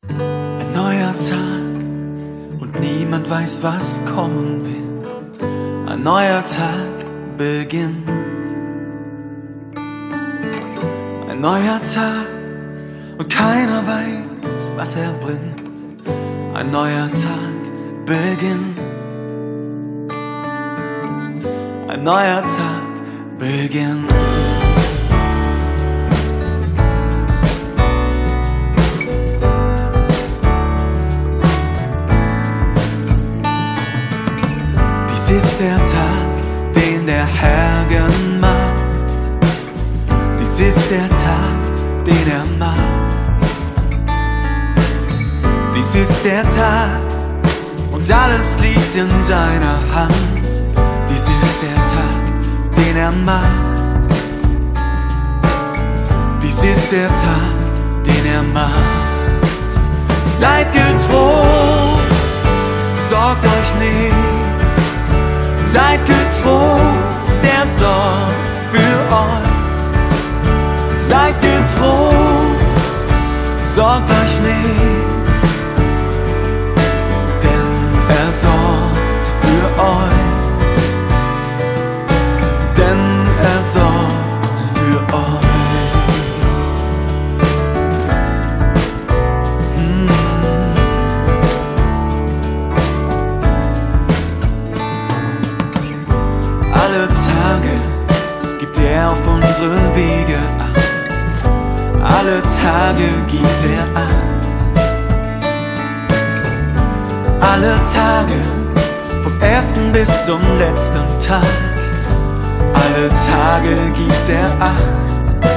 Ein neuer Tag und niemand weiß, was kommen wird. Ein neuer Tag beginnt. Ein neuer Tag und keiner weiß, was er bringt. Ein neuer Tag beginnt. Ein neuer Tag beginnt. Dies ist der Tag, den der Herr gemacht. Dies ist der Tag, den er macht. Dies ist der Tag und alles liegt in seiner Hand. Dies ist der Tag, den er macht. Dies ist der Tag, den er macht. Seid getrost, sorgt euch nicht. Seid getrost, er sorgt für euch. Seid getrost, sorgt euch nicht, denn er sorgt für euch. Denn er sorgt für euch. Alle Tage gibt er auf unsere Wege Acht. Alle Tage gibt er Acht. Alle Tage, vom ersten bis zum letzten Tag. Alle Tage gibt er Acht.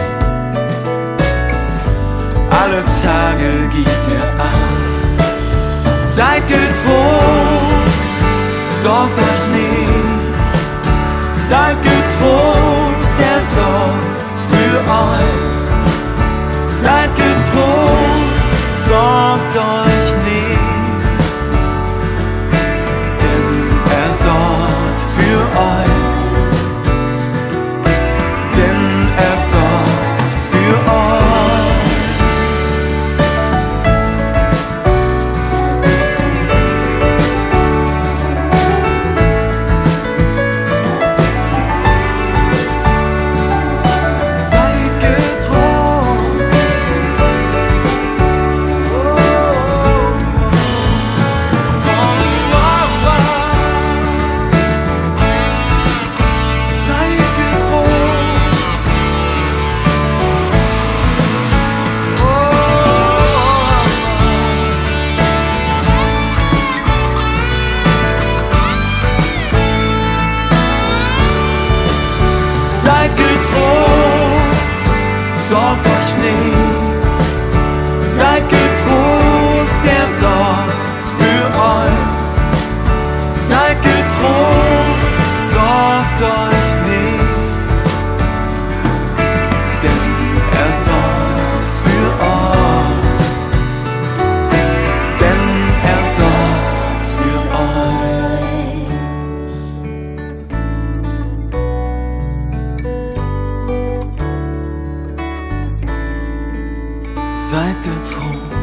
Alle Tage gibt er Acht. Seid getrost, sorgt euch nicht. Seid getrost, er sorgt für euch. Seid getrost, sorgt euch nicht, denn er sorgt für euch. Denn er sorgt für euch. Seid getrost, sorgt euch nicht. Seid getrost, er sorgt für euch. Seid getrost, sorgt euch nicht, denn er sorgt für euch. Denn er sorgt für euch. Seid getrost.